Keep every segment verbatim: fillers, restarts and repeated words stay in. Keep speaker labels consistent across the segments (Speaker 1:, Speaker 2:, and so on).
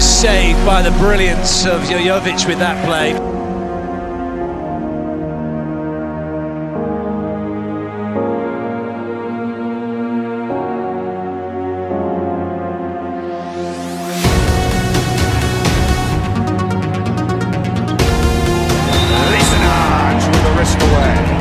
Speaker 1: was saved by the brilliance of Jojovic with that play.
Speaker 2: Lisinac with the wrist away.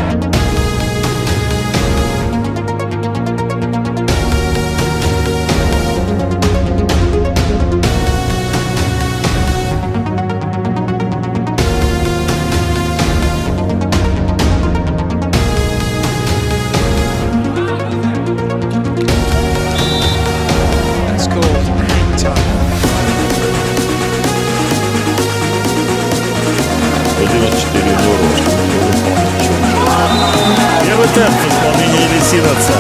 Speaker 3: Первый темп в исполнении Лисинаца.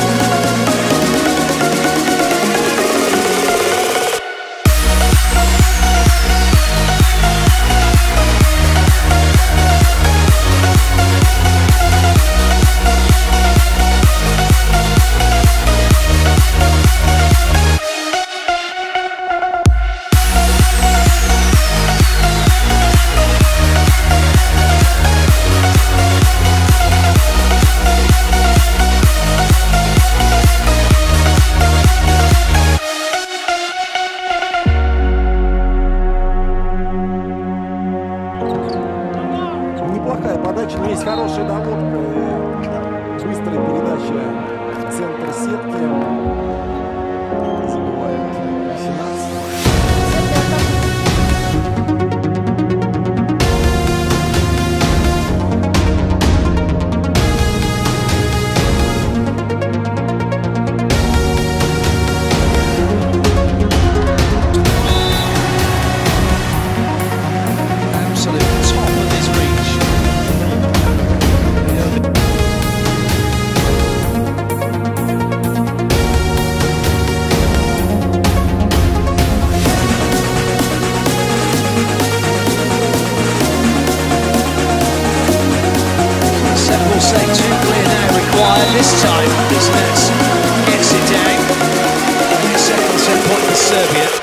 Speaker 4: Неплохая подача, но есть хорошая доводка. Быстрая передача в центр сетки. Забивает Lisinac.
Speaker 1: Say too clear now required this time. Lisinac gets it down. Second set point for Serbia.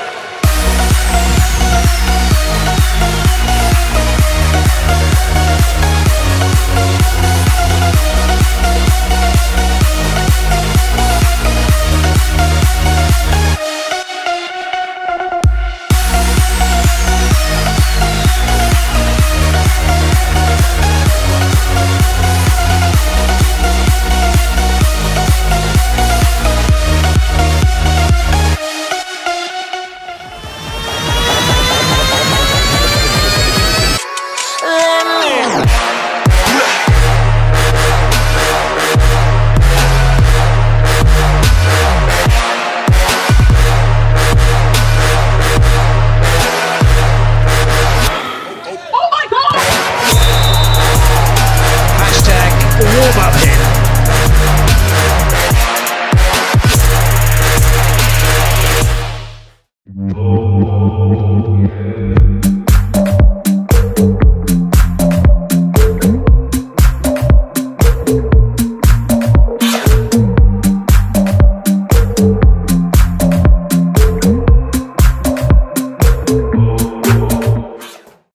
Speaker 1: Warm up here.